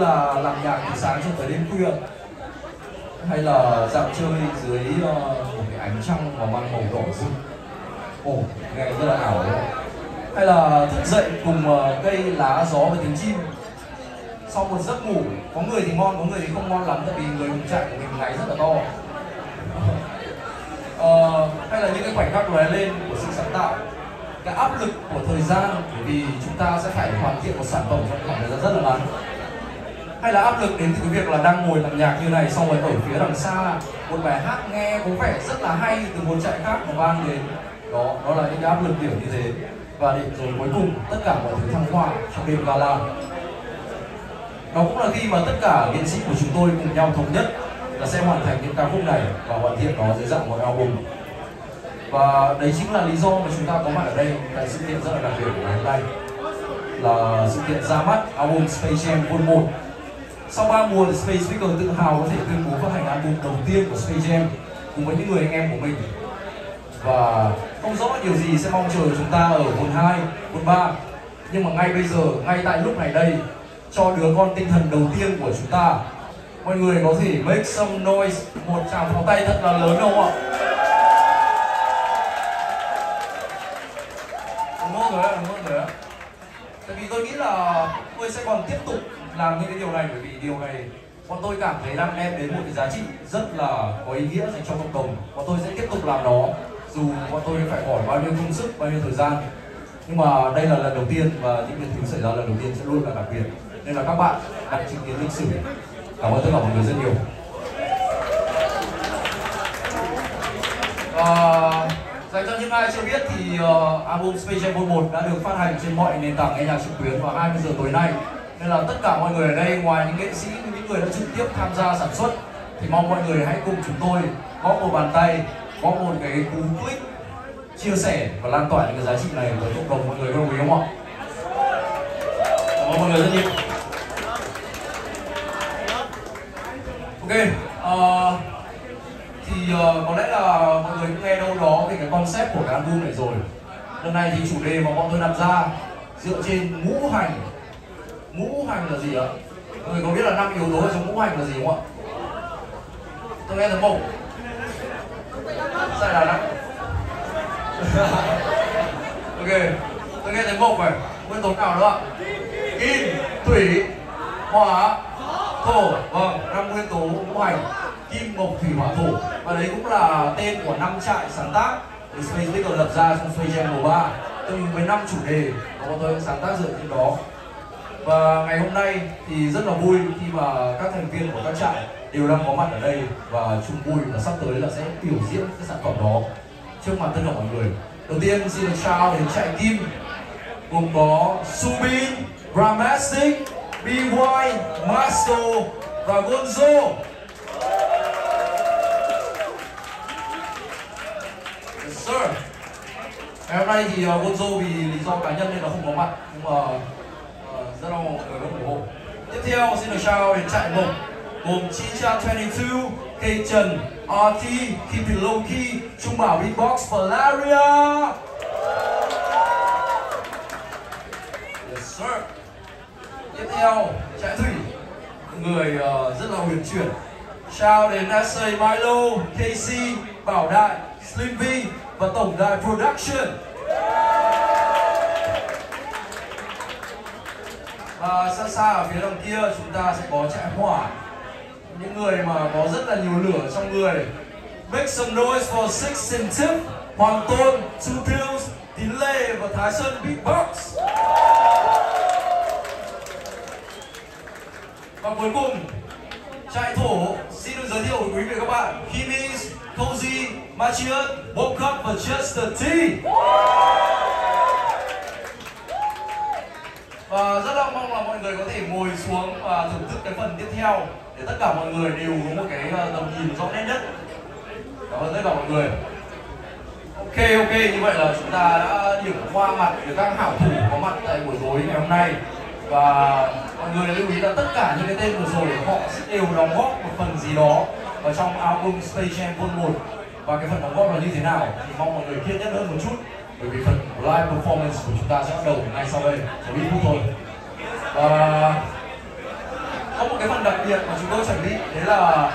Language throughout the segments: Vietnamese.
là làm nhạc từ sáng cho tới đêm khuya, hay là dạo chơi dưới một cái ánh trăng mà mang màu đỏ rực. Ồ, nghe rất là ảo đấy. Hay là thức dậy cùng cây lá gió và tiếng chim sau một giấc ngủ. Có người thì ngon, có người thì không ngon lắm, tại vì người hùng trại của mình ngáy rất là to. Hay là những cái khoảnh khắc lóe lên của sự sáng tạo, cái áp lực của thời gian, bởi vì chúng ta sẽ phải hoàn thiện một sản phẩm trong khoảng thời gian rất là ngắn. Hay là áp lực đến từ cái việc là đang ngồi làm nhạc như này, xong rồi ở phía đằng xa một bài hát nghe có vẻ rất là hay từ một trại khác mà vang đến. Đó là những cái áp lực kiểu như thế. Và để rồi cuối cùng tất cả mọi thứ thăng hoa trong đêm gala. Đó cũng là khi mà tất cả nghệ sĩ của chúng tôi cùng nhau thống nhất là sẽ hoàn thành những ca khúc này và hoàn thiện nó dưới dạng một album. Và đấy chính là lý do mà chúng ta có mặt ở đây tại sự kiện rất là đặc biệt của ngày hôm nay, là sự kiện ra mắt album Space Jam Vol 1. Sau 3 mùa thì Space Speaker tự hào có thể tuyên bố phát hành album đầu tiên của Space Jam cùng với những người anh em của mình. Và không rõ điều gì sẽ mong chờ chúng ta ở Vol 2, Vol 3. Nhưng mà ngay bây giờ, ngay tại lúc này đây, cho đứa con tinh thần đầu tiên của chúng ta, mọi người có thể make some noise, một tràng pháo tay thật là lớn không ạ? Đúng không rồi ạ? Tại vì tôi nghĩ là tôi sẽ còn tiếp tục làm những cái điều này, bởi vì điều này bọn tôi cảm thấy đang đem đến một cái giá trị rất là có ý nghĩa dành cho cộng đồng. Bọn tôi sẽ tiếp tục làm nó, dù bọn tôi phải bỏ bao nhiêu công sức, bao nhiêu thời gian. Nhưng mà đây là lần đầu tiên và những cái thứ xảy ra lần đầu tiên sẽ luôn là đặc biệt. Nên là các bạn đang chứng kiến lịch sử. Cảm ơn tất cả mọi người rất nhiều. Dành cho những ai chưa biết thì album Space Jam Vol 1 đã được phát hành trên mọi nền tảng nghe nhạc trực tuyến vào 20 giờ tối nay. Nên là tất cả mọi người ở đây, ngoài những nghệ sĩ, những người đã trực tiếp tham gia sản xuất, thì mong mọi người hãy cùng chúng tôi góp một bàn tay, góp một cái cú click, chia sẻ và lan tỏa những cái giá trị này với cộng đồng mọi người, có đồng ý không ạ? Cảm ơn mọi người rất nhiều. Ok, thì có lẽ là mọi người cũng nghe đâu đó về cái concept của cái album này rồi. Lần này thì chủ đề mà bọn tôi đặt ra dựa trên ngũ hành. Ngũ hành là gì ạ? Mọi người có biết là 5 yếu tố ở trong ngũ hành là gì không ạ? Tôi nghe thấy một. Sai là nặng. Ok, tôi nghe thấy một rồi. Nguyên tố nào nữa ạ? Kim, thủy, hỏa, thổ. Vâng, 5 nguyên tố ngũ hành: kim, mộc, thủy, hỏa, thổ. Và đấy cũng là tên của 5 trại sáng tác được Space Speaker lập ra trong Space Jam mùa 3, tương với 5 chủ đề và bọn tôi sáng tác dựa trên đó. Và ngày hôm nay thì rất là vui khi mà các thành viên của các trại đều đang có mặt ở đây và chung vui, và sắp tới là sẽ biểu diễn cái sản phẩm đó trước mặt tất cả mọi người. Đầu tiên xin được chào đến trại Kim, gồm có Subin, Brahmastic, BY, Masto và Gonzo. Yes sir. Ngày hôm nay thì Gonzo vì lý do cá nhân nên là không có mặt, nhưng mà rất là mọi người vẫn ủng hộ. Tiếp theo xin được chào đến trại Mộc, gồm Chicha 22, Cây Trần, RT, Keep It Low Key, Trung Bảo Beatbox, Valaria. Yes sir. Tiếp theo trại Thủy, người rất là huyền chuyển. Chào đến SA Milo, KC, Bảo Đại, Slim V và Tổng Đại Production. Và xa xa ở phía đằng kia chúng ta sẽ có trại Hỏa, những người mà có rất là nhiều lửa trong người. Make some noise for Six and Tip, Hoàng Tôn, Two Pills, Tín Lê và Thái Sơn Beatbox. Và cuối cùng trại Thổ xin được giới thiệu với quý vị và các bạn Kimis, Cozy, Machiot, Woke Up và Just the Tea. Và rất là mong là mọi người có thể ngồi xuống và thưởng thức cái phần tiếp theo để tất cả mọi người đều có một cái tầm nhìn rõ nét nhất. Cảm ơn tất cả mọi người. Ok, như vậy là chúng ta đã điểm qua mặt với các hảo thủ có mặt tại buổi tối ngày hôm nay. Và mọi người lưu ý là tất cả những cái tên vừa rồi họ sẽ đều đóng góp một phần gì đó vào trong album Space Jam Vol 1. Và cái phần đóng góp là như thế nào thì mong mọi người kiên nhẫn hơn một chút, bởi vì phần live performance của chúng ta sẽ bắt đầu ngay sau đây, có ít phút thôi. có một cái phần đặc biệt mà chúng tôi chuẩn bị, đấy là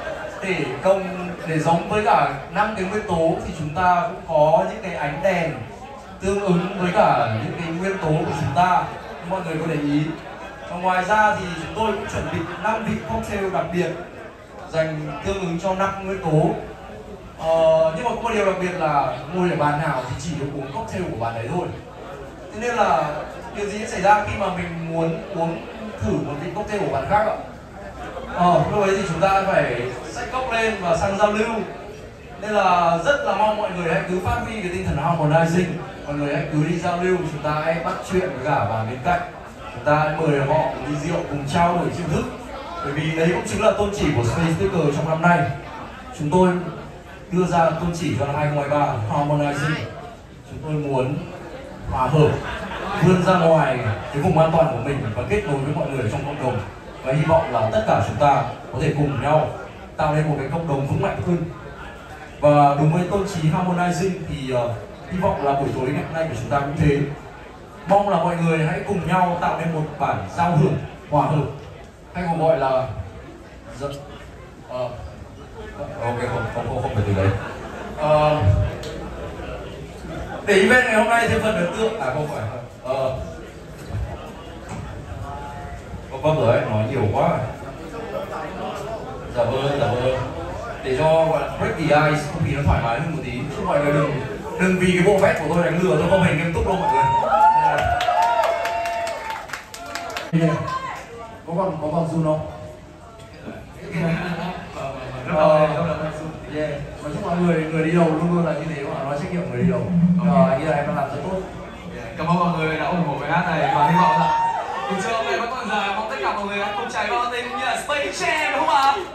để giống với cả 5 cái nguyên tố thì chúng ta cũng có những cái ánh đèn tương ứng với cả những cái nguyên tố của chúng ta, mọi người có để ý. Và ngoài ra thì chúng tôi cũng chuẩn bị 5 vị cocktail đặc biệt dành tương ứng cho 5 nguyên tố. Nhưng mà có một điều đặc biệt là ngồi ở bàn nào thì chỉ được uống cocktail của bàn đấy thôi. Thế nên là điều gì sẽ xảy ra khi mà mình muốn uống thử một vị cocktail của bàn khác ạ? Lúc ấy thì chúng ta phải xách cốc lên và sang giao lưu. Nên là rất là mong mọi người hãy cứ phát huy cái tinh thần harmonizing. Mọi người hãy cứ đi giao lưu, chúng ta hãy bắt chuyện với cả bàn bên cạnh. Chúng ta hãy mời họ đi rượu cùng trao đổi chiêu thức. Bởi vì đấy cũng chính là tôn chỉ của Space Speaker trong năm nay. Chúng tôi đưa ra tôn chỉ cho năm 2023, harmonizing. Chúng tôi muốn hòa hợp, vươn ra ngoài cái vùng an toàn của mình và kết nối với mọi người trong cộng đồng. Và hy vọng là tất cả chúng ta có thể cùng nhau tạo nên một cái cộng đồng vững mạnh hơn. Và đúng với tôn chỉ harmonizing thì hy vọng là buổi tối ngày hôm nay của chúng ta cũng thế. Mong là mọi người hãy cùng nhau tạo nên một bản giao hưởng hòa hợp, hay còn gọi là ok, không phải từ đấy. Để event ngày hôm nay thêm phần ấn tượng, không phải. Vâng rồi, nói nhiều quá. Dạ vâng. Để cho gọi là break the ice, không khí nó thoải mái hơn một tí. Chứ mọi người đừng vì cái bộ vest của tôi đánh lừa tôi không hề nghiêm túc đâu mọi người. Có còn run không? Nói chung là người đi đầu luôn luôn là như thế mà, nói trách nhiệm người đi đầu. Anh nghĩ là em đang làm rất tốt. Cảm ơn mọi người đã ủng hộ bài hát này và hy vọng là cuộc chơi hôm nay vẫn còn dài, mong tất cả mọi người cùng trải qua tên như là Space Jam đúng không ạ?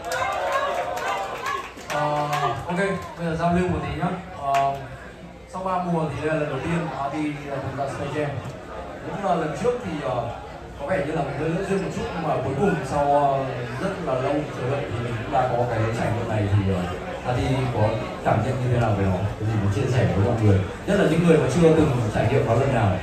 Ok, bây giờ giao lưu một tí nhá. Sau 3 mùa thì đây là lần đầu tiên đi tham gia Space Jam. Cũng là lần trước thì có vẻ như là mình hơi lỡ duyên một chút, nhưng mà cuối cùng sau rất là lâu chờ đợi thì mình cũng đã có cái trải nghiệm này. Thì đi có cảm nhận như thế nào về nó, cái gì muốn chia sẻ với mọi người, nhất là những người mà chưa từng trải nghiệm nó lần nào?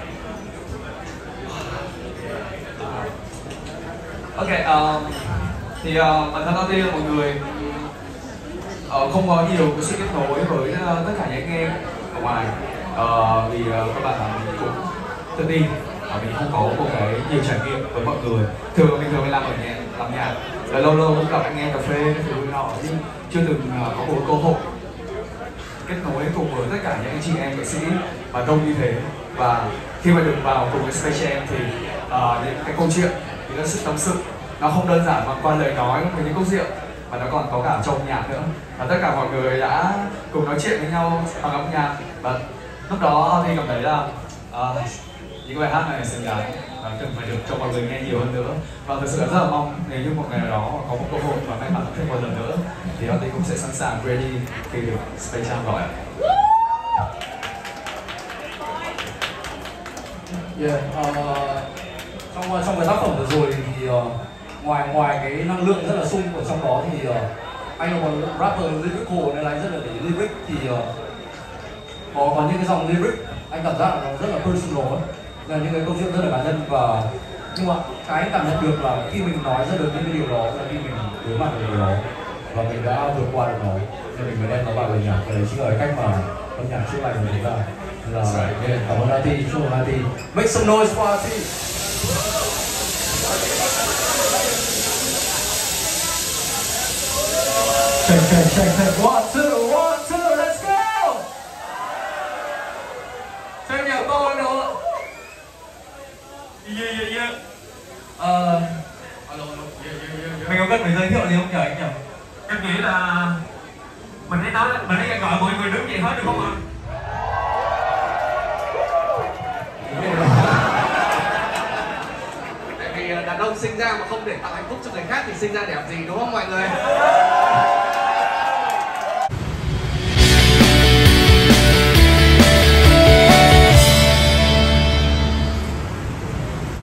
Ok, thì bản thân Ati là một người không có nhiều cái sự kết nối với tất cả những anh em ở ngoài, vì các bạn là mình cũng tự tin mình không có một cái nhiều trải nghiệm với mọi người. Thường mình làm ở nhà, làm nhạc, rồi lâu lâu cũng gặp anh em cà phê thì vui nọ, nhưng chưa từng có một cơ hội kết nối cùng với tất cả những anh chị em nghệ sĩ và đông như thế. Và khi mà được vào cùng với Space Jam thì những cái câu chuyện, những cái sự tâm sự nó không đơn giản bằng qua lời nói với những cốc rượu, mà nó còn có cả trong nhạc nữa. Và tất cả mọi người đã cùng nói chuyện với nhau bằng âm nhạc, và lúc đó thì cảm thấy là những bài hát này xứng đáng và cần phải được cho mọi người nghe nhiều hơn nữa. Và thực sự rất là mong nếu như một ngày nào đó có một cơ hội và may mắn thêm một lần nữa thì Ati cũng sẽ sẵn sàng ready khi được Space Jam gọi. Trong cái tác phẩm vừa rồi thì ngoài cái năng lượng rất là sung ở trong đó thì anh là một rapper lyrical nên là anh rất là để lyric. Thì có những cái dòng lyric anh cảm giác là nó rất là personal ấy, là những cái câu chuyện rất là cá nhân. Và nhưng mà cái anh cảm nhận được là khi mình nói ra được những cái điều đó là khi mình đối mặt với điều đó và mình đã vượt qua được nó, nên mình mới đem nó vào lời nhạc. Và đấy chính là cái cách mà âm nhạc chữa lành của chúng ta. Là cảm ơn Ati, chúc mừng Ati. Make some noise for Ati. Check. 1, 2, let's go. Thêm nhiều câu nữa. Yeah. Mình có cần phải giới thiệu gì không nhỉ anh nhỉ? Em nghĩ là mình hãy gọi mọi người đứng dậy hết được không ạ? Tại vì đàn ông sinh ra mà không để tạo hạnh phúc cho người khác thì sinh ra để làm gì, đúng không mọi người?